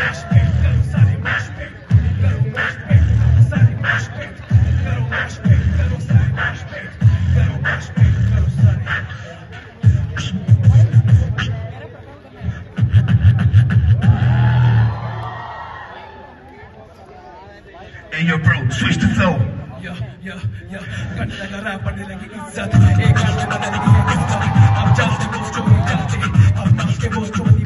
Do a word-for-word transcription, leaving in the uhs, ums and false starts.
Hey yo bro, switch the flow. Yeah, yeah, yeah. Cut like a rap, but like it's a. Hey, cut like a rap, I'm just a ghost. I'm not a ghost.